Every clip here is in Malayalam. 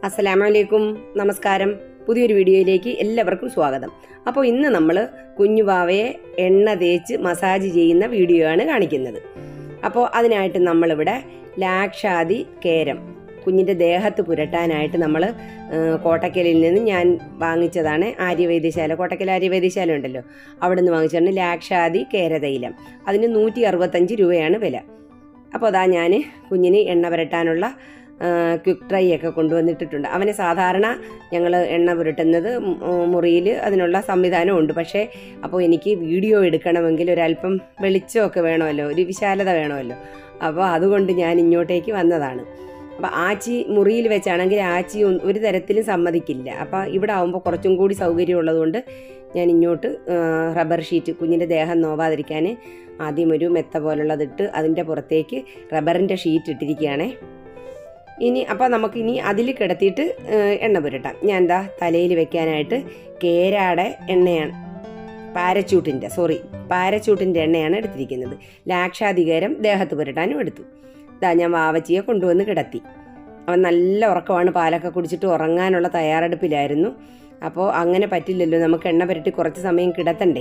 അസ്സലാമലൈക്കും, നമസ്കാരം. പുതിയൊരു വീഡിയോയിലേക്ക് എല്ലാവർക്കും സ്വാഗതം. അപ്പോൾ ഇന്ന് നമ്മൾ കുഞ്ഞുവാവയെ എണ്ണ തേച്ച് മസാജ് ചെയ്യുന്ന വീഡിയോ ആണ് കാണിക്കുന്നത്. അപ്പോൾ അതിനായിട്ട് നമ്മളിവിടെ ലാക്ഷാദി കേരം കുഞ്ഞിൻ്റെ ദേഹത്ത് പുരട്ടാനായിട്ട് നമ്മൾ കോട്ടക്കലിൽ നിന്ന് ഞാൻ വാങ്ങിച്ചതാണ്. ആര്യവൈദ്യശാല, കോട്ടക്കൽ ആര്യവൈദ്യശാല ഉണ്ടല്ലോ, അവിടെ നിന്ന് വാങ്ങിച്ചതാണ് ലാക്ഷാദി കേര തൈലം. അതിന് 165 രൂപയാണ് വില. അപ്പോൾ അതാ ഞാൻ കുഞ്ഞിന് എണ്ണ പുരട്ടാനുള്ള ക്വിക്ക് ട്രൈ ഒക്കെ കൊണ്ടുവന്നിട്ടിട്ടുണ്ട്. അവനെ സാധാരണ ഞങ്ങൾ എണ്ണ പുരട്ടുന്നത് മുറിയിൽ അതിനുള്ള സംവിധാനമുണ്ട്. പക്ഷേ അപ്പോൾ എനിക്ക് വീഡിയോ എടുക്കണമെങ്കിൽ ഒരല്പം വെളിച്ചമൊക്കെ വേണമല്ലോ, ഒരു വിശാലത വേണമല്ലോ. അപ്പോൾ അതുകൊണ്ട് ഞാൻ ഇങ്ങോട്ടേക്ക് വന്നതാണ്. അപ്പോൾ ആച്ചി മുറിയിൽ വെച്ചാണെങ്കിൽ ആച്ചി ഒരു തരത്തിലും സമ്മതിക്കില്ല. അപ്പോൾ ഇവിടെ ആകുമ്പോൾ കുറച്ചും കൂടി സൗകര്യമുള്ളതുകൊണ്ട് ഞാൻ ഇങ്ങോട്ട് റബ്ബർ ഷീറ്റ് കുഞ്ഞിൻ്റെ ദേഹം നോവാതിരിക്കാൻ ആദ്യം ഒരു മെത്ത പോലുള്ളതിട്ട് അതിൻ്റെ പുറത്തേക്ക് റബ്ബറിൻ്റെ ഷീറ്റ് ഇട്ടിരിക്കുകയാണേ. ഇനി അപ്പോൾ നമുക്കിനി അതിൽ കിടത്തിയിട്ട് എണ്ണ പുരട്ടാം. ഞാൻ എന്താ തലയിൽ വെക്കാനായിട്ട് കേരയുടെ എണ്ണയാണ്, പാരച്യൂട്ടിൻ്റെ എണ്ണയാണ് എടുത്തിരിക്കുന്നത്. ലാക്ഷാദി കേരം ദേഹത്ത് പുരട്ടാനും എടുത്തു. ഇതാ ഞാൻ വാവച്ചിയെ കൊണ്ടുവന്ന് കിടത്തി. അവൻ നല്ല ഉറക്കമാണ്, പാലൊക്കെ കുടിച്ചിട്ട് ഉറങ്ങാനുള്ള തയ്യാറെടുപ്പിലായിരുന്നു. അപ്പോൾ അങ്ങനെ പറ്റില്ലല്ലോ, നമുക്ക് എണ്ണ പുരട്ടി കുറച്ച് സമയം കിടത്തണ്ടേ.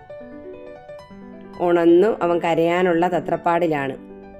ഉണന്നു അവൻ കരയാനുള്ള തത്രപ്പാടിലാണ്.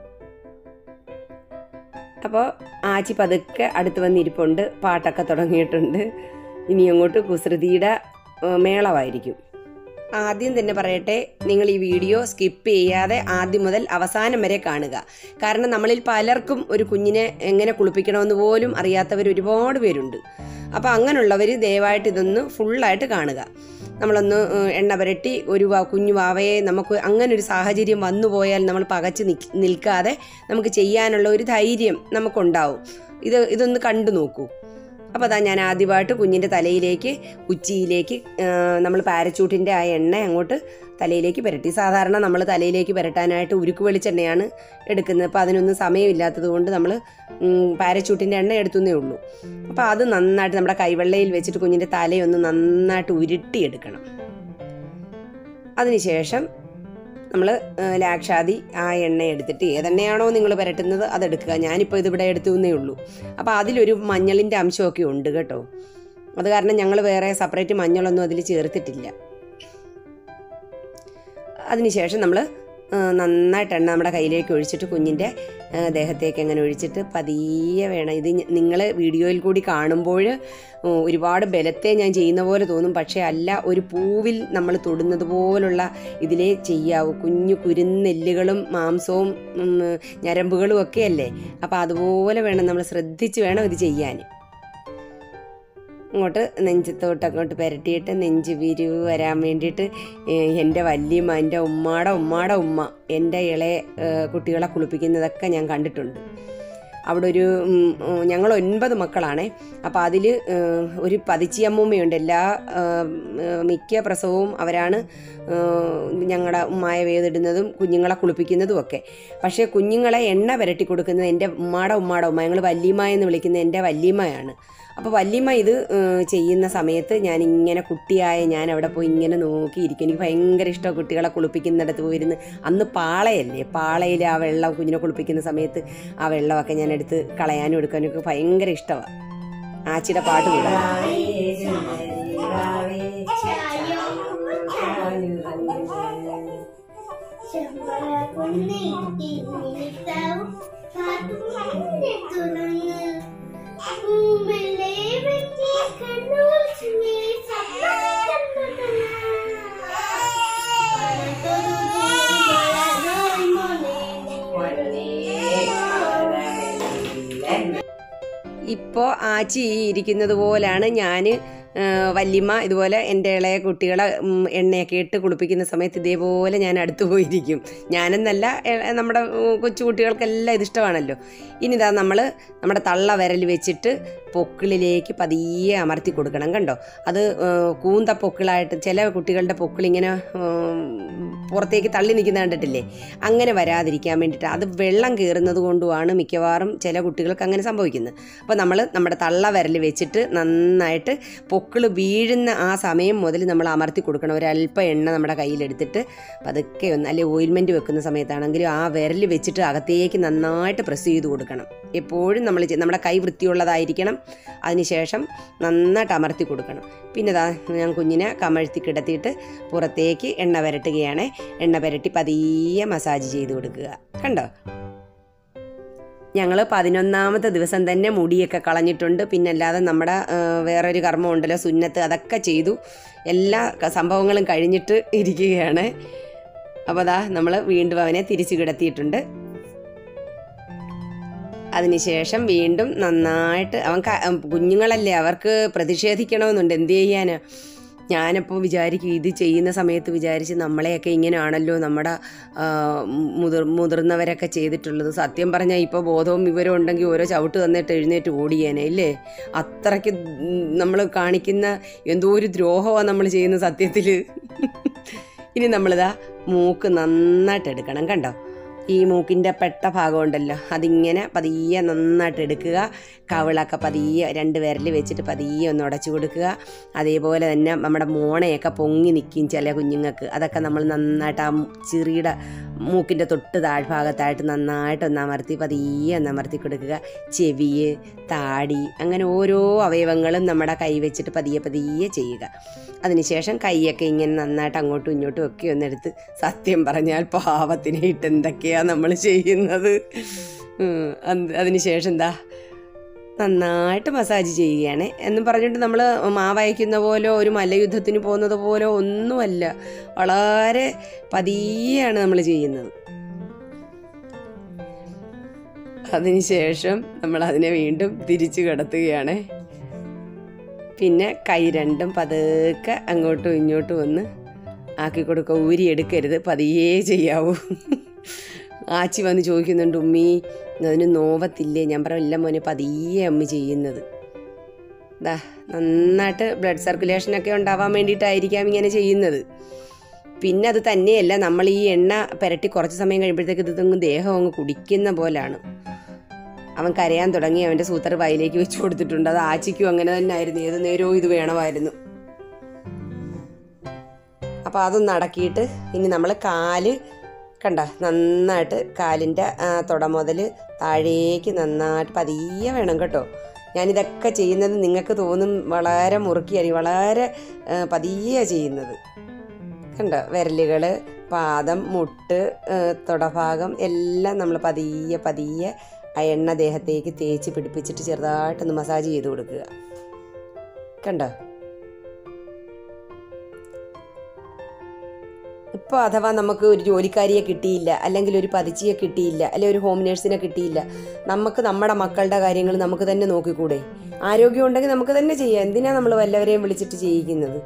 അപ്പോൾ ആച്ചി പതുക്കെ അടുത്ത് വന്നിരിപ്പുണ്ട്, പാട്ടൊക്കെ തുടങ്ങിയിട്ടുണ്ട്. ഇനി അങ്ങോട്ട് കുസൃതിയുടെ മേളമായിരിക്കും. ആദ്യം തന്നെ പറയട്ടെ, നിങ്ങൾ ഈ വീഡിയോ സ്കിപ്പ് ചെയ്യാതെ ആദ്യം മുതൽ അവസാനം വരെ കാണുക. കാരണം നമ്മളിൽ പലർക്കും ഒരു കുഞ്ഞിനെ എങ്ങനെ കുളിപ്പിക്കണമെന്ന് പോലും അറിയാത്തവർ ഒരുപാട് പേരുണ്ട്. അപ്പോൾ അങ്ങനെയുള്ളവർ ദയവായിട്ട് ഇതൊന്ന് ഫുള്ളായിട്ട് കാണുക. നമ്മളൊന്ന് എണ്ണ പുരട്ടി ഒരു കുഞ്ഞു വാവയെ നമുക്ക് അങ്ങനെ ഒരു സാഹചര്യം വന്നു പോയാൽ നമ്മൾ പകച്ച് നിൽക്കാതെ നമുക്ക് ചെയ്യാനുള്ള ഒരു ധൈര്യം നമുക്കുണ്ടാവും. ഇതൊന്ന് കണ്ടു നോക്കൂ. അപ്പോൾ അതാ ഞാൻ ആദ്യമായിട്ട് കുഞ്ഞിൻ്റെ തലയിലേക്ക്, ഉച്ചിയിലേക്ക് നമ്മൾ പാരച്യൂട്ടിൻ്റെ ആ എണ്ണ അങ്ങോട്ട് തലയിലേക്ക് പുരട്ടി. സാധാരണ നമ്മൾ തലയിലേക്ക് പുരട്ടാനായിട്ട് ഉരുക്ക് വെളിച്ചെണ്ണയാണ് എടുക്കുന്നത്. അപ്പോൾ അതിനൊന്നും സമയമില്ലാത്തത് കൊണ്ട് നമ്മൾ പാരച്യൂട്ടിൻ്റെ എണ്ണ എടുത്തുന്നേ ഉള്ളൂ. അപ്പോൾ അത് നന്നായിട്ട് നമ്മുടെ കൈവെള്ളയിൽ വെച്ചിട്ട് കുഞ്ഞിൻ്റെ തലയൊന്ന് നന്നായിട്ട് ഉരുട്ടിയെടുക്കണം. അതിനുശേഷം നമ്മൾ ലാക്ഷാദി ആ എണ്ണ എടുത്തിട്ട് ഏതെണ്ണയാണോ നിങ്ങൾ പുരട്ടുന്നത് അതെടുക്കുക. ഞാനിപ്പോൾ ഇതിവിടെ എടുത്തുന്നേ ഉള്ളൂ. അപ്പോൾ അതിലൊരു മഞ്ഞളിൻ്റെ അംശമൊക്കെ ഉണ്ട് കേട്ടോ. അത് കാരണം ഞങ്ങൾ വേറെ സെപ്പറേറ്റ് മഞ്ഞളൊന്നും അതിൽ ചേർത്തിട്ടില്ല. അതിനുശേഷം നമ്മൾ നന്നായിട്ട് എണ്ണ നമ്മുടെ കയ്യിലേക്ക് ഒഴിച്ചിട്ട് കുഞ്ഞിൻ്റെ ദേഹത്തേക്ക് അങ്ങനെ ഒഴിച്ചിട്ട് പതിയെ വേണം. ഇത് നിങ്ങൾ വീഡിയോയിൽ കൂടി കാണുമ്പോൾ ഒരുപാട് ബലത്തെ ഞാൻ ചെയ്യുന്ന പോലെ തോന്നും. പക്ഷേ അല്ല, ഒരു പൂവിൽ നമ്മൾ തൊടുന്നത് പോലുള്ള ഇതിലേ ചെയ്യാവൂ. കുഞ്ഞു കുരുന്നെല്ലുകളും മാംസവും ഞരമ്പുകളും ഒക്കെ അല്ലേ. അപ്പോൾ അതുപോലെ വേണം, നമ്മൾ ശ്രദ്ധിച്ച് വേണം ഇത് ചെയ്യാൻ. അങ്ങോട്ട് നെഞ്ചത്തോട്ട് അങ്ങോട്ട് പുരട്ടിയിട്ട് നെഞ്ച് വിരിവ് വരാൻ വേണ്ടിയിട്ട് എൻ്റെ വല്യമ്മ, എൻ്റെ ഉമ്മയുടെ ഉമ്മ എൻ്റെ ഇളയ കുട്ടികളെ കുളിപ്പിക്കുന്നതൊക്കെ ഞാൻ കണ്ടിട്ടുണ്ട്. അവിടെ ഞങ്ങൾ 9 മക്കളാണേ. അപ്പോൾ അതിൽ ഒരു പതിച്ചിയമ്മൂമ്മയുണ്ട്. മിക്ക പ്രസവവും അവരാണ് ഞങ്ങളുടെ ഉമ്മായ വേദിടുന്നതും കുഞ്ഞുങ്ങളെ കുളിപ്പിക്കുന്നതും ഒക്കെ. പക്ഷേ കുഞ്ഞുങ്ങളെ എണ്ണ പുരട്ടി കൊടുക്കുന്നത് എൻ്റെ ഉമ്മയുടെ ഉമ്മ, ഞങ്ങൾ വല്യമ്മ എന്ന് വിളിക്കുന്ന എൻ്റെ വല്യമ്മയാണ്. അപ്പോൾ വല്യമ്മ ഇത് ചെയ്യുന്ന സമയത്ത് ഞാനിങ്ങനെ കുട്ടിയായ ഞാൻ അവിടെ പോയി ഇങ്ങനെ നോക്കിയിരിക്കും. എനിക്ക് ഭയങ്കര ഇഷ്ടമാണ് കുട്ടികളെ കുളിപ്പിക്കുന്നിടത്ത് പോയിരുന്ന്. അന്ന് പാളയിൽ ആ വെള്ളം കുഞ്ഞിനെ കുളിപ്പിക്കുന്ന സമയത്ത് ആ വെള്ളമൊക്കെ ഞാൻ എടുത്ത് കളയാനും എടുക്കാനും ഒക്കെ ഭയങ്കര ഇഷ്ടമാണ്. ആച്ചിയുടെ പാട്ട് കൂടാ. ഇപ്പോൾ ആച്ചി ഇരിക്കുന്നത് പോലാണ് ഞാൻ വല്യമ്മ ഇതുപോലെ എൻ്റെ ഇളയ കുട്ടികളെ എണ്ണയൊക്കെ ഇട്ട് കുളിപ്പിക്കുന്ന സമയത്ത് ഇതേപോലെ ഞാൻ അടുത്ത് പോയിരിക്കും. ഞാനെന്നല്ല, നമ്മുടെ കൊച്ചു കുട്ടികൾക്കെല്ലാം ഇതിഷ്ടമാണല്ലോ. ഇനി ഇതാ നമ്മൾ നമ്മുടെ തള്ള വിരൽ വെച്ചിട്ട് പൊക്കിളിലേക്ക് പതിയെ അമർത്തി കൊടുക്കണം. കണ്ടോ, അത് കൂന്ത പൊക്കിളായിട്ട് ചില കുട്ടികളുടെ പൊക്കിളിങ്ങനെ പുറത്തേക്ക് തള്ളി നിൽക്കുന്ന കണ്ടിട്ടില്ലേ? അങ്ങനെ വരാതിരിക്കാൻ വേണ്ടിയിട്ട്, അത് വെള്ളം കയറുന്നത് കൊണ്ടുമാണ് മിക്കവാറും ചില കുട്ടികൾക്ക് അങ്ങനെ സംഭവിക്കുന്നത്. അപ്പോൾ നമ്മൾ നമ്മുടെ തള്ള വിരൽ വെച്ചിട്ട് നന്നായിട്ട് പൊക്കിൾ വീഴുന്ന ആ സമയം മുതൽ നമ്മൾ അമർത്തി കൊടുക്കണം. ഒരല്പം എണ്ണ നമ്മുടെ കയ്യിലെടുത്തിട്ട് പതുക്കെ ഒന്ന്, അല്ലെങ്കിൽ ഓയിൽമെൻറ്റ് വെക്കുന്ന സമയത്താണെങ്കിലും ആ വിരൽ വെച്ചിട്ട് അകത്തേക്ക് നന്നായിട്ട് പ്രസ് ചെയ്ത് കൊടുക്കണം. എപ്പോഴും നമ്മുടെ കൈ വൃത്തിയുള്ളതായിരിക്കണം. അതിനുശേഷം നന്നായിട്ട് അമർത്തി കൊടുക്കണം. പിന്നെ ഞാൻ കുഞ്ഞിനെ കമഴ്ത്തി കിടത്തിയിട്ട് പുറത്തേക്ക് എണ്ണ പുരട്ടുകയാണ്. എണ്ണ പുരട്ടി പതിയെ മസാജ് ചെയ്ത് കൊടുക്കുക. കണ്ടോ? ഞങ്ങൾ 11ാമത്തെ ദിവസം തന്നെ മുടിയൊക്കെ കളഞ്ഞിട്ടുണ്ട്. പിന്നെ അല്ലാതെ നമ്മുടെ വേറൊരു കർമ്മം ഉണ്ടല്ലോ, സുന്നത്ത്, അതൊക്കെ ചെയ്തു. എല്ലാ സംഭവങ്ങളും കഴിഞ്ഞിട്ട് ഇരിക്കുകയാണ്. അപ്പോൾ നമ്മൾ വീണ്ടും അവനെ തിരിച്ചു കിടത്തിയിട്ടുണ്ട്. അതിനുശേഷം വീണ്ടും നന്നായിട്ട് കുഞ്ഞുങ്ങളല്ലേ, അവർക്ക് പ്രതിഷേധിക്കണമെന്നുണ്ട്. എന്ത് ചെയ്യാനാ? ഞാനപ്പോൾ വിചാരിക്കും, ഇത് ചെയ്യുന്ന സമയത്ത് വിചാരിച്ച് നമ്മളെയൊക്കെ ഇങ്ങനെയാണല്ലോ നമ്മുടെ മുതിർന്നവരൊക്കെ ചെയ്തിട്ടുള്ളത്. സത്യം പറഞ്ഞാൽ ഇപ്പോൾ ബോധവും വിവരവും ഉണ്ടെങ്കിൽ ഓരോ ചവിട്ട് തന്നിട്ട് എഴുന്നേറ്റ് ഓടിയേനെ ഇല്ലേ? അത്രയ്ക്ക് നമ്മൾ കാണിക്കുന്ന എന്തോ ഒരു ദ്രോഹമാണ് നമ്മൾ ചെയ്യുന്ന സത്യത്തിൽ. ഇനി നമ്മളിതാ മൂക്ക് നന്നായിട്ട് എടുക്കണം. കണ്ടോ? ഈ മൂക്കിൻ്റെ പെട്ട ഭാഗം ഉണ്ടല്ലോ, അതിങ്ങനെ പതിയെ നന്നായിട്ട് എടുക്കുക. കവിളൊക്കെ പതിയെ 2 വിരൽ വെച്ചിട്ട് പതിയെ ഒന്ന് ഉടച്ചു കൊടുക്കുക. അതേപോലെ തന്നെ നമ്മുടെ മോണയൊക്കെ പൊങ്ങി നിൽക്കും ചില കുഞ്ഞുങ്ങൾക്ക്. അതൊക്കെ നമ്മൾ നന്നായിട്ട് ആ ചിറിയുടെ മൂക്കിൻ്റെ തൊട്ട് താഴ്ഭാഗത്തായിട്ട് നന്നായിട്ടൊന്ന് അമർത്തി പതിയെ ഒന്ന് അമർത്തി കൊടുക്കുക. ചെവി, താടി, അങ്ങനെ ഓരോ അവയവങ്ങളും നമ്മുടെ കൈ വെച്ചിട്ട് പതിയെ പതിയെ ചെയ്യുക. അതിനുശേഷം കൈയൊക്കെ ഇങ്ങനെ നന്നായിട്ട് അങ്ങോട്ടും ഇങ്ങോട്ടും ഒക്കെ ഒന്നെടുത്ത്, സത്യം പറഞ്ഞാൽ പാവത്തിനെ ഇട്ട് എന്തൊക്കെയാണ് നമ്മൾ ചെയ്യുന്നത്. അതിനുശേഷം നന്നായിട്ട് മസാജ് ചെയ്യുകയാണ്. എന്നും പറഞ്ഞിട്ട് നമ്മൾ മാവയക്കുന്ന പോലെ ഒരു മല്ലയുദ്ധത്തിന് പോകുന്നത് പോലെ ഒന്നുമല്ല, വളരെ പതിയെയാണ് നമ്മൾ ചെയ്യുന്നത്. അതിനുശേഷം നമ്മൾ അതിനെ വീണ്ടും തിരിച്ചു കിടത്തുകയാണ്. പിന്നെ കൈ രണ്ടും പതുക്കെ അങ്ങോട്ടും ഇങ്ങോട്ടും ഒന്ന് ആക്കി കൊടുക്കുക. ഊരിയെടുക്കരുത്, പതിയേ ചെയ്യാവൂ. ആച്ചി വന്ന് ചോദിക്കുന്നുണ്ട്, ഉമ്മി അതിന് നോവത്തില്ലേ? ഞാൻ പറയില്ല മോനെ, പതിയെ അമ്മ ചെയ്യുന്നത്. നന്നായിട്ട് ബ്ലഡ് സർക്കുലേഷനൊക്കെ ഉണ്ടാവാൻ വേണ്ടിയിട്ടായിരിക്കാം ഇങ്ങനെ ചെയ്യുന്നത്. പിന്നെ അത് തന്നെയല്ല, നമ്മൾ ഈ എണ്ണ പുരട്ടി കുറച്ച് സമയം കഴിയുമ്പോഴത്തേക്ക് ഇതൊന്നും ദേഹം അങ്ങ് കുടിക്കുന്ന പോലാണ്. അവൻ കരയാൻ തുടങ്ങി. അവൻ്റെ സൂത്രർ വായിലേക്ക് വെച്ച് കൊടുത്തിട്ടുണ്ട്. അത് ആച്ചിക്കും അങ്ങനെ തന്നെ ആയിരുന്നു. ഏത് നേരവും ഇത് വേണമായിരുന്നു. അപ്പോൾ അതൊന്ന് അടക്കിയിട്ട് ഇനി നമ്മൾ കാല് നന്നായിട്ട് കാലിൻ്റെ തുട മുതൽ താഴേക്ക് നന്നായിട്ട് പതിയെ വേണം കേട്ടോ. ഞാനിതൊക്കെ ചെയ്യുന്നത് നിങ്ങൾക്ക് തോന്നും വളരെ മുറുക്കിയായിരിക്കും, വളരെ പതിയെ ചെയ്യുന്നത്. കണ്ടോ? വിരലുകൾ, പാദം, മുട്ട്, തുടഭാഗം എല്ലാം നമ്മൾ പതിയെ പതിയെ ആ എണ്ണ ദേഹത്തേക്ക് തേച്ച് പിടിപ്പിച്ചിട്ട് ചെറുതായിട്ടൊന്ന് മസാജ് ചെയ്ത് കൊടുക്കുക. കണ്ടോ? ഇപ്പോൾ അഥവാ നമുക്ക് ഒരു ജോലിക്കാരിയെ കിട്ടിയില്ല, അല്ലെങ്കിൽ ഒരു പതിച്ചിയെ കിട്ടിയില്ല, അല്ലെങ്കിൽ ഒരു ഹോം നേഴ്സിനെ കിട്ടിയില്ല, നമുക്ക് നമ്മുടെ മക്കളുടെ കാര്യങ്ങൾ നമുക്ക് തന്നെ നോക്കിക്കൂടെ? ആരോഗ്യം ഉണ്ടെങ്കിൽ നമുക്ക് തന്നെ ചെയ്യാം. എന്തിനാണ് നമ്മൾ വല്ലവരെയും വിളിച്ചിട്ട് ചെയ്യിക്കുന്നത്?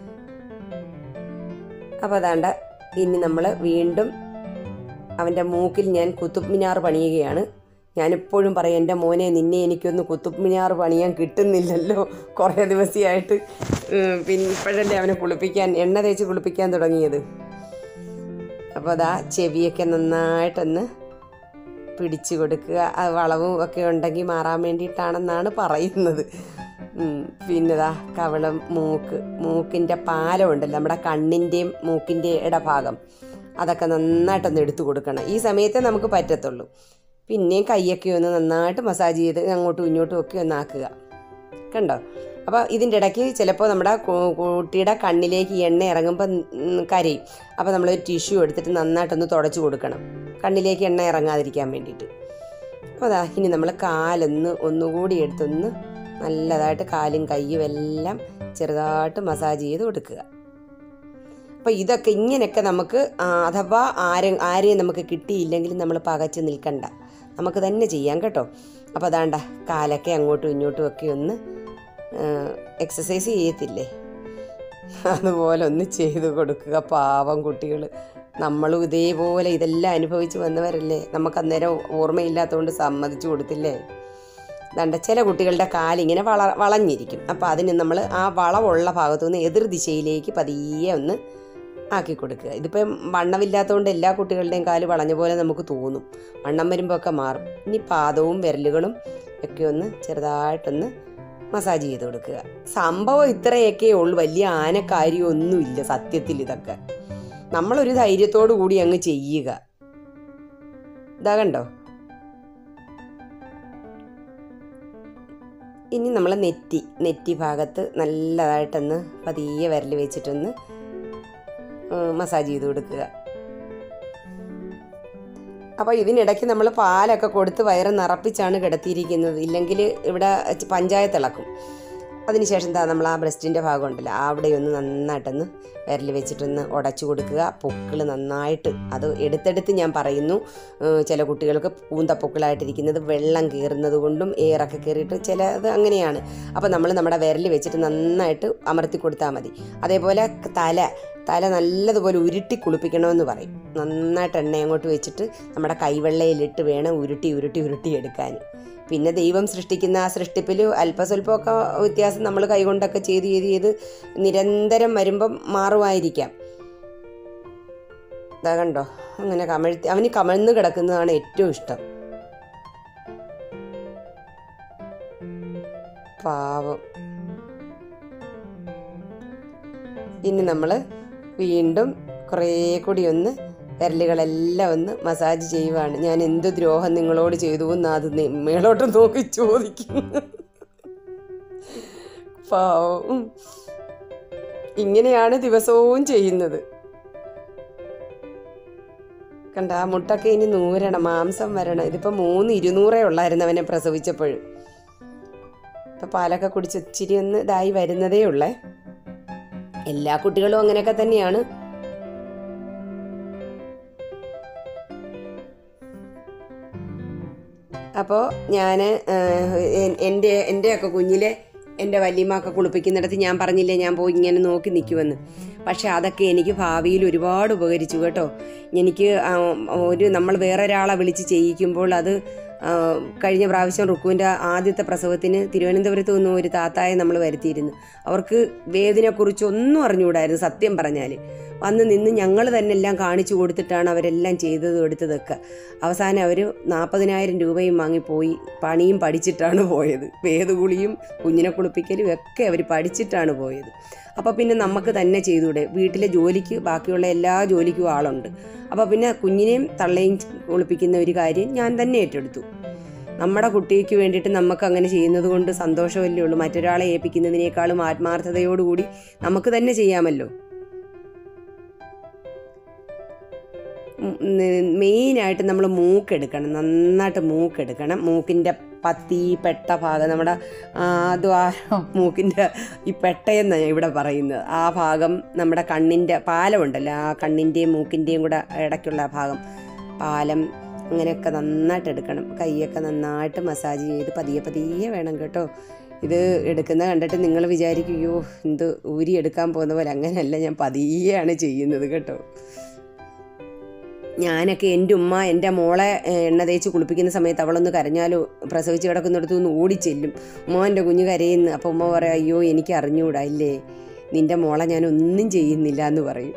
അപ്പോൾ അതാണ്ട ഇനി നമ്മൾ വീണ്ടും അവൻ്റെ മൂക്കിൽ ഞാൻ കുത്തുബ് മിനാർ പണിയുകയാണ്. ഞാനെപ്പോഴും പറയും, എൻ്റെ മോനെ, നിന്നെ എനിക്കൊന്ന് കുത്തുബ് മിനാർ പണിയാൻ കിട്ടുന്നില്ലല്ലോ കുറേ ദിവസമായിട്ട്. പിന്നെ ഇപ്പോഴല്ലേ അവനെ എണ്ണ തേച്ച് കുളിപ്പിക്കാൻ തുടങ്ങിയത്. അപ്പോൾ ചെവിയൊക്കെ നന്നായിട്ടൊന്ന് പിടിച്ചു കൊടുക്കുക. വളവും ഒക്കെ ഉണ്ടെങ്കിൽ മാറാൻ വേണ്ടിയിട്ടാണെന്നാണ് പറയുന്നത്. പിന്നെ കവളം, മൂക്കിൻ്റെ പാലം ഉണ്ടല്ലോ, നമ്മുടെ കണ്ണിൻ്റെയും മൂക്കിൻ്റെ ഇടഭാഗം, അതൊക്കെ നന്നായിട്ടൊന്ന് എടുത്തു കൊടുക്കണം. ഈ സമയത്തേ നമുക്ക് പറ്റത്തുള്ളൂ. പിന്നെയും കൈയൊക്കെ ഒന്ന് നന്നായിട്ട് മസാജ് ചെയ്ത് അങ്ങോട്ടും ഇങ്ങോട്ടും ഒക്കെ ഒന്നാക്കുക. കണ്ടോ? അപ്പോൾ ഇതിൻ്റെ ഇടയ്ക്ക് ചിലപ്പോൾ നമ്മുടെ കുട്ടിയുടെ കണ്ണിലേക്ക് എണ്ണ ഇറങ്ങുമ്പോൾ കരയും. അപ്പോൾ നമ്മളൊരു ടിഷ്യൂ എടുത്തിട്ട് നന്നായിട്ടൊന്ന് തുടച്ച് കൊടുക്കണം, കണ്ണിലേക്ക് എണ്ണ ഇറങ്ങാതിരിക്കാൻ വേണ്ടിയിട്ട്. അപ്പോൾ ഇനി നമ്മൾ ഒന്നുകൂടി എടുത്തൊന്ന് നല്ലതായിട്ട് കാലും കയ്യും എല്ലാം ചെറുതായിട്ട് മസാജ് ചെയ്ത് കൊടുക്കുക. അപ്പോൾ ഇതൊക്കെ ഇങ്ങനെയൊക്കെ നമുക്ക് അഥവാ ആരെയും നമുക്ക് കിട്ടിയില്ലെങ്കിലും നമ്മൾ പകച്ച് നിൽക്കണ്ട, നമുക്ക് തന്നെ ചെയ്യാം കേട്ടോ. അപ്പോൾ അതാണ്ട കാലൊക്കെ അങ്ങോട്ടും ഇങ്ങോട്ടും ഒക്കെ ഒന്ന് എക്സസൈസ് ചെയ്യത്തില്ലേ, അതുപോലെ ഒന്ന് ചെയ്ത് കൊടുക്കുക. പാവം കുട്ടികൾ, നമ്മളും ഇതേപോലെ ഇതെല്ലാം അനുഭവിച്ച് വന്നവരല്ലേ. നമുക്ക് അന്നേരം ഓർമ്മയില്ലാത്തതുകൊണ്ട് സമ്മതിച്ചു കൊടുത്തില്ലേ. ദണ്ട ചില കുട്ടികളുടെ കാലിങ്ങനെ വളഞ്ഞിരിക്കും. അപ്പോൾ അതിന് നമ്മൾ ആ വളവുള്ള ഭാഗത്തു നിന്ന് എതിർ ദിശയിലേക്ക് പതിയെ ഒന്ന് ആക്കി കൊടുക്കുക. ഇതിപ്പം വണ്ണമില്ലാത്തതുകൊണ്ട് എല്ലാ കുട്ടികളുടെയും കാല് വളഞ്ഞ പോലെ നമുക്ക് തോന്നും, വണ്ണം വരുമ്പോൾ ഒക്കെ മാറും. ഇനി പാദവും വിരലുകളും ഒക്കെ ഒന്ന് ചെറുതായിട്ടൊന്ന് മസാജ് ചെയ്ത് കൊടുക്കുക. സംഭവം ഇത്രയൊക്കെ ഉള്ളു, വലിയ ആനക്കാര്യമൊന്നുമില്ല സത്യത്തിൽ. ഇതൊക്കെ നമ്മളൊരു ധൈര്യത്തോടു കൂടി അങ്ങ് ചെയ്യുക. ഇതാ കണ്ടോ. ഇനി നമ്മൾ നെറ്റി ഭാഗത്ത് നല്ലതായിട്ടൊന്ന് പതിയെ വിരൽ വെച്ചിട്ടൊന്ന് മസാജ് ചെയ്ത് കൊടുക്കുക. അപ്പോൾ ഇതിനിടയ്ക്ക് നമ്മൾ പാലൊക്കെ കൊടുത്ത് വയറ് നിറപ്പിച്ചാണ് കിടത്തിയിരിക്കുന്നത്. ഇല്ലെങ്കിൽ ഇവിടെ പഞ്ചായത്ത് ഇളക്കും. അതിനുശേഷം എന്താ നമ്മൾ ആ ബ്രസ്റ്റിൻ്റെ ഭാഗം ഉണ്ടല്ലോ, അവിടെയൊന്ന് നന്നായിട്ടൊന്ന് വിരൽ വെച്ചിട്ടൊന്ന് ഉടച്ചു കൊടുക്കുക. പൊക്കിൾ നന്നായിട്ട് അത് എടുത്തെടുത്ത് ഞാൻ പറയുന്നു. ചില കുട്ടികൾക്ക് പൂന്തപ്പൊക്കിളായിട്ടിരിക്കുന്നത് വെള്ളം കയറുന്നത് കൊണ്ടും എയറൊക്കെ കയറിയിട്ട് ചിലത് അങ്ങനെയാണ്. അപ്പോൾ നമ്മൾ നമ്മുടെ വിരൽ വെച്ചിട്ട് നന്നായിട്ട് അമർത്തി കൊടുത്താൽ മതി. അതേപോലെ തല നല്ലതുപോലെ ഉരുട്ടി കുളിപ്പിക്കണമെന്ന് പറയും. നന്നായിട്ട് എണ്ണ അങ്ങോട്ട് വെച്ചിട്ട് നമ്മുടെ കൈവെള്ളയിലിട്ട് വേണം ഉരുട്ടി എടുക്കാൻ. പിന്നെ ദൈവം സൃഷ്ടിക്കുന്ന ആ സൃഷ്ടിപ്പിൽ അല്പസ്വല്പമൊക്കെ വ്യത്യാസം നമ്മൾ കൈകൊണ്ടൊക്കെ ചെയ്ത് നിരന്തരം വരുമ്പം മാറുമായിരിക്കാം. ഇതാ കണ്ടോ, അങ്ങനെ അവന് കമഴ്ന്ന് കിടക്കുന്നതാണ് ഏറ്റവും ഇഷ്ടം. പാവം. ഇനി നമ്മൾ വീണ്ടും കുറേ കൂടി ഒന്ന് വിരലുകളെല്ലാം ഒന്ന് മസാജ് ചെയ്യുവാണ്. ഞാൻ എന്ത് ദ്രോഹം നിങ്ങളോട് ചെയ്തു എന്ന് അത് മേളോട്ട് നോക്കി ചോദിക്കും. പാവം. ഇങ്ങനെയാണ് ദിവസവും ചെയ്യുന്നത്. കണ്ട, ആ മുട്ടൊക്കെ ഇനി നൂരണം, മാംസം വരണം. ഇതിപ്പോൾ 3,200 ഉള്ളായിരുന്നു അവനെ പ്രസവിച്ചപ്പോഴും. ഇപ്പം പാലൊക്കെ കുടിച്ച് ഇച്ചിരി ഒന്ന് ഇതായി വരുന്നതേ ഉള്ളേ. എല്ലാ കുട്ടികളും അങ്ങനെയൊക്കെ തന്നെയാണ്. അപ്പോൾ ഞാൻ എൻ്റെയൊക്കെ കുഞ്ഞിലെ എൻ്റെ വല്യമ്മയൊക്കെ കുളിപ്പിക്കുന്നിടത്ത് ഞാൻ പറഞ്ഞില്ലേ ഞാൻ പോയി ഇങ്ങനെ നോക്കി നിൽക്കുമെന്ന്. പക്ഷെ അതൊക്കെ എനിക്ക് ഭാവിയിൽ ഒരുപാട് ഉപകരിച്ചു കേട്ടോ. എനിക്ക് നമ്മൾ വേറെ ഒരാളെ വിളിച്ച് ചെയ്യിക്കുമ്പോൾ അത് കഴിഞ്ഞ പ്രാവശ്യം റുക്കുവിൻ്റെ ആദ്യത്തെ പ്രസവത്തിന് തിരുവനന്തപുരത്ത് നിന്ന് ഒരു താത്തായെ നമ്മൾ വരുത്തിയിരുന്നു. അവർക്ക് വേദനയെക്കുറിച്ചൊന്നും അറിഞ്ഞുകൂടായിരുന്നു സത്യം പറഞ്ഞാൽ. വന്ന് നിന്ന് ഞങ്ങൾ തന്നെ എല്ലാം കാണിച്ചു കൊടുത്തിട്ടാണ് അവരെല്ലാം ചെയ്തതും എടുത്തതൊക്കെ. അവസാനം അവർ 40,000 രൂപയും വാങ്ങിപ്പോയി പണിയും പഠിച്ചിട്ടാണ് പോയത്. വേദകുളിയും കുഞ്ഞിനെ കുളിപ്പിക്കലും ഒക്കെ അവർ പഠിച്ചിട്ടാണ് പോയത്. അപ്പോൾ പിന്നെ നമുക്ക് തന്നെ ചെയ്തുകൂടെ? വീട്ടിലെ ജോലിക്ക് ബാക്കിയുള്ള എല്ലാ ജോലിക്കും ആളുണ്ട്. അപ്പോൾ പിന്നെ കുഞ്ഞിനെയും തള്ളയും കുളിപ്പിക്കുന്ന ഒരു കാര്യം ഞാൻ തന്നെ ഏറ്റെടുത്തു. നമ്മുടെ കുട്ടിക്ക് വേണ്ടിയിട്ട് നമുക്ക് അങ്ങനെ ചെയ്യുന്നത് കൊണ്ട് സന്തോഷമല്ലേ ഉള്ളൂ. മറ്റൊരാളെ ഏൽപ്പിക്കുന്നതിനേക്കാളും ആത്മാർത്ഥതയോടുകൂടി നമുക്ക് തന്നെ ചെയ്യാമല്ലോ. മെയിനായിട്ട് നമ്മൾ മൂക്കെടുക്കണം, നന്നായിട്ട് മൂക്കെടുക്കണം. മൂക്കിൻ്റെ പത്തി പെട്ട ഭാഗം, നമ്മുടെ മൂക്കിൻ്റെ ഈ പെട്ടയെന്നാണ് ഇവിടെ പറയുന്നത്. ആ ഭാഗം നമ്മുടെ കണ്ണിൻ്റെ പാലമുണ്ടല്ലോ, ആ കണ്ണിൻ്റെയും മൂക്കിൻ്റെയും കൂടെ ഇടയ്ക്കുള്ള ഭാഗം പാലം, അങ്ങനെയൊക്കെ നന്നായിട്ട് എടുക്കണം. കൈയൊക്കെ നന്നായിട്ട് മസാജ് ചെയ്ത് പതിയെ വേണം കേട്ടോ. ഇത് എടുക്കുന്ന കണ്ടിട്ട് നിങ്ങൾ വിചാരിക്കുകയോ എന്ത് ഊരി എടുക്കാൻ പോകുന്ന പോലെ. അങ്ങനെയല്ല, ഞാൻ പതിയെയാണ് ചെയ്യുന്നത് കേട്ടോ. ഞാനൊക്കെ എൻ്റെ മോളെ എണ്ണ തേച്ച് കുളിപ്പിക്കുന്ന സമയത്ത് അവളൊന്ന് കരഞ്ഞാലോ, പ്രസവിച്ച് കിടക്കുന്നിടത്തു നിന്ന് ഓടിച്ചെല്ലും. എൻ്റെ കുഞ്ഞ് കരയുന്നു. അപ്പോൾ ഉമ്മ പറയും, അയ്യോ എനിക്ക് അറിഞ്ഞുകൂടാ ഇല്ലേ, നിൻ്റെ മോളെ ഞാനൊന്നും ചെയ്യുന്നില്ല എന്ന് പറയും.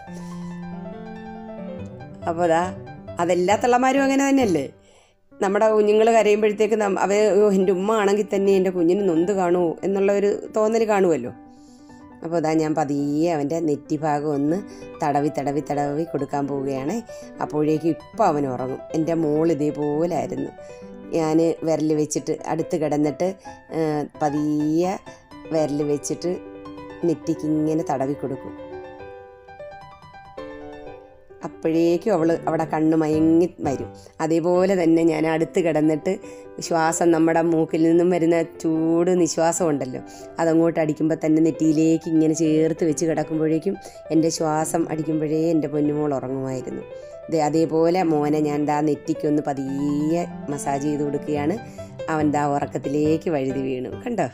അപ്പോൾ അതെല്ലാ തള്ളമാരും അങ്ങനെ തന്നെയല്ലേ. നമ്മുടെ കുഞ്ഞുങ്ങൾ കരയുമ്പോഴത്തേക്ക് എൻ്റെ ഉമ്മ ആണെങ്കിൽ തന്നെ എൻ്റെ കുഞ്ഞിന് നൊന്ത് കാണുമോ എന്നുള്ള ഒരു തോന്നൽ കാണുമല്ലോ. അപ്പോൾ ഞാൻ പതിയെ അവൻ്റെ നെറ്റി ഭാഗം ഒന്ന് തടവി കൊടുക്കാൻ പോവുകയാണ്. അപ്പോഴേക്കും ഇപ്പം അവൻ ഉറങ്ങും. എൻ്റെ മോൾ ഇതേപോലെ ആയിരുന്നു. ഞാൻ വിരൽ വെച്ചിട്ട് അടുത്ത് കിടന്നിട്ട് പതിയെ വിരൽ വെച്ചിട്ട് നെറ്റിക്ക് ഇങ്ങനെ തടവി കൊടുക്കും. അപ്പോഴേക്കും അവിടെ കണ്ണ് മയങ്ങി വരും. അതേപോലെ തന്നെ ഞാൻ അടുത്ത് കിടന്നിട്ട് ശ്വാസം, നമ്മുടെ മൂക്കിൽ നിന്നും വരുന്ന ചൂട് നിശ്വാസം ഉണ്ടല്ലോ, അതങ്ങോട്ട് അടിക്കുമ്പോൾ തന്നെ നെറ്റിയിലേക്ക് ഇങ്ങനെ ചേർത്ത് വെച്ച് കിടക്കുമ്പോഴേക്കും എൻ്റെ ശ്വാസം അടിക്കുമ്പോഴേ എൻ്റെ പൊന്നുമോൾ ഉറങ്ങുമായിരുന്നു. അതേപോലെ മോനെ ഞാൻ നെറ്റിക്കൊന്ന് പതിയെ മസാജ് ചെയ്ത് കൊടുക്കുകയാണ്. അവൻ ഉറക്കത്തിലേക്ക് വഴുതി വീണു. കണ്ടോ,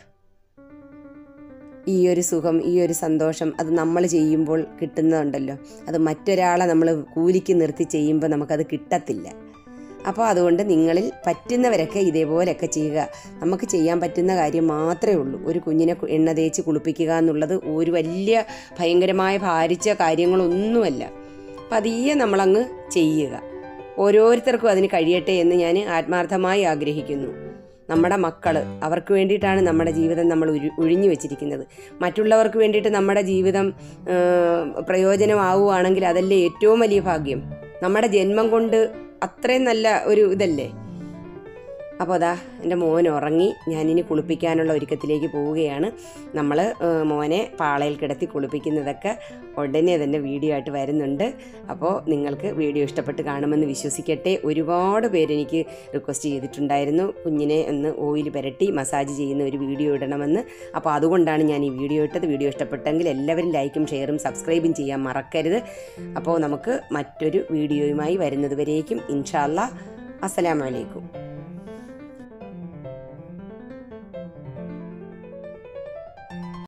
ഈ ഒരു സുഖം, ഈ ഒരു സന്തോഷം അത് നമ്മൾ ചെയ്യുമ്പോൾ കിട്ടുന്നുണ്ടല്ലോ, അത് മറ്റൊരാളെ നമ്മൾ കൂലിക്ക് നിർത്തി ചെയ്യുമ്പോൾ നമുക്കത് കിട്ടത്തില്ല. അപ്പോൾ അതുകൊണ്ട് നിങ്ങളിൽ പറ്റുന്നവരൊക്കെ ഇതേപോലെയൊക്കെ ചെയ്യുക. നമുക്ക് ചെയ്യാൻ പറ്റുന്ന കാര്യം മാത്രമേ ഉള്ളൂ. ഒരു കുഞ്ഞിനെ എണ്ണ തേച്ച് കുളിപ്പിക്കുക എന്നുള്ളത് ഒരു വലിയ ഭയങ്കരമായ ഭാരിച്ച കാര്യങ്ങളൊന്നുമല്ല. പതിയെ നമ്മളങ്ങ് ചെയ്യുക. ഓരോരുത്തർക്കും അതിന് കഴിയട്ടെ എന്ന് ഞാൻ ആത്മാർത്ഥമായി ആഗ്രഹിക്കുന്നു. നമ്മുടെ മക്കൾ, അവർക്ക് വേണ്ടിയിട്ടാണ് നമ്മുടെ ജീവിതം നമ്മൾ ഒഴിഞ്ഞു വെച്ചിരിക്കുന്നത്. മറ്റുള്ളവർക്ക് വേണ്ടിയിട്ട് നമ്മുടെ ജീവിതം പ്രയോജനമാവുകയാണെങ്കിൽ അതല്ലേ ഏറ്റവും വലിയ ഭാഗ്യം. നമ്മുടെ ജന്മം കൊണ്ട് അത്രയും നല്ല ഒരു ഇതല്ലേ. അപ്പോൾ അതാ എൻ്റെ മോൻ ഉറങ്ങി. ഞാനിനി കുളിപ്പിക്കാനുള്ള ഒരുക്കത്തിലേക്ക് പോവുകയാണ്. നമ്മൾ മോനെ പാളയിൽ കിടത്തി കുളിപ്പിക്കുന്നതൊക്കെ ഉടനെ തന്നെ വീഡിയോ ആയിട്ട് വരുന്നുണ്ട്. അപ്പോൾ നിങ്ങൾക്ക് വീഡിയോ ഇഷ്ടപ്പെട്ട് കാണുമെന്ന് വിശ്വസിക്കട്ടെ. ഒരുപാട് പേരെനിക്ക് റിക്വസ്റ്റ് ചെയ്തിട്ടുണ്ടായിരുന്നു കുഞ്ഞിനെ ഒന്ന് ഓയിൽ പുരട്ടി മസാജ് ചെയ്യുന്ന ഒരു വീഡിയോ ഇടണമെന്ന്. അപ്പോൾ അതുകൊണ്ടാണ് ഞാൻ ഈ വീഡിയോ ഇട്ടത്. വീഡിയോ ഇഷ്ടപ്പെട്ടെങ്കിൽ എല്ലാവരും ലൈക്കും ഷെയറും സബ്സ്ക്രൈബും ചെയ്യാൻ മറക്കരുത്. അപ്പോൾ നമുക്ക് മറ്റൊരു വീഡിയോയുമായി വരുന്നത് വരേക്കും ഇൻഷാ അല്ലാഹ്. അസ്സലാമു അലൈക്കും.